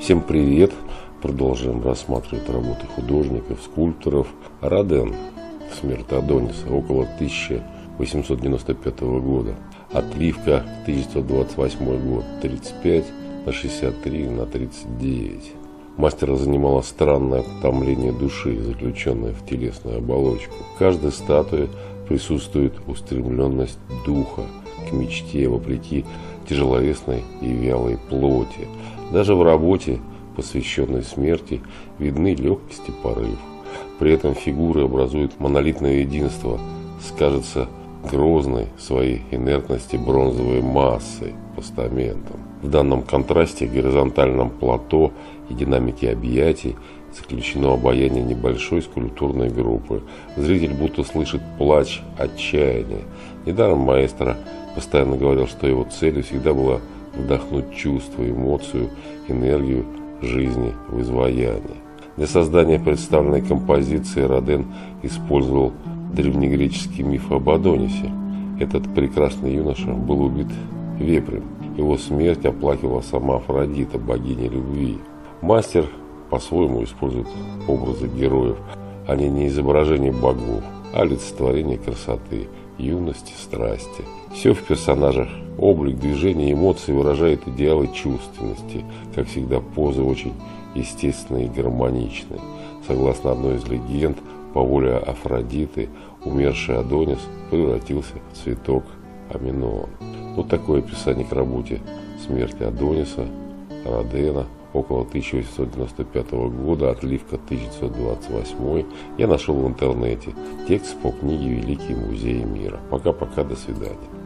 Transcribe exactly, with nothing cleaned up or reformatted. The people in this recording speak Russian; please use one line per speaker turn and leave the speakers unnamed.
Всем привет! Продолжаем рассматривать работы художников, скульпторов. Роден. Смерть Адониса. Около тысяча восемьсот девяносто пятого года. Отливка тысяча девятьсот двадцать восьмой год. тридцать пять на шестьдесят три на тридцать девять. Мастера занимало странное томление души, заключенное в телесную оболочку. В каждой статуе присутствует устремленность духа к мечте вопреки тяжеловесной и вялой плоти. Даже в работе, посвященной смерти, видны легкость и порыв. При этом фигуры образуют монолитное единство с, кажется, грозной своей инертности бронзовой массой, постаментом. В данном контрасте, горизонтальном плато и динамике объятий заключено обаяние небольшой скульптурной группы. Зритель будто слышит плач отчаяния. Недаром маэстро постоянно говорил, что его целью всегда было вдохнуть чувство, эмоцию, энергию жизни в изваяние. Для создания представленной композиции Роден использовал древнегреческий миф об Адонисе. Этот прекрасный юноша был убит вепрем. Его смерть оплакивала сама Афродита, богиня любви. Мастер по-своему использует образы героев. Они не изображения богов, а олицетворение красоты, юности, страсти. Все в персонажах. Облик, движение, эмоции выражает идеалы чувственности. Как всегда, позы очень естественные и гармоничные. Согласно одной из легенд, по воле Афродиты, умерший Адонис превратился в цветок Аминон. Вот такое описание к работе «Смерти Адониса» Родена около тысяча восемьсот девяносто пятого года, отливка тысяча девятьсот двадцать восьмой. Я нашел в интернете. Текст по книге «Великие музеи мира». Пока-пока, до свидания.